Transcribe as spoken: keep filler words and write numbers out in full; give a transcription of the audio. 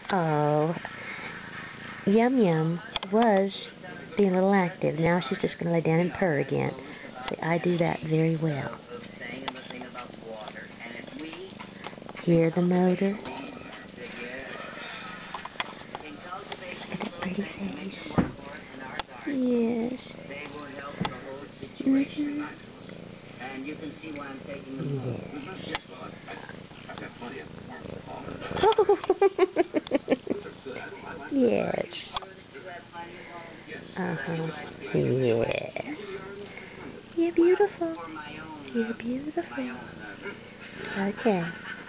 Oh, Yum Yum was being a little active. Now she's just going to lay down and purr again. See, I do that very well. Hear the motor? Look at that pretty face. Yes. Mm-hmm. And you can see why I'm taking them. Yes. Yes. Uh-huh. Yes. You're beautiful. You're beautiful. Okay.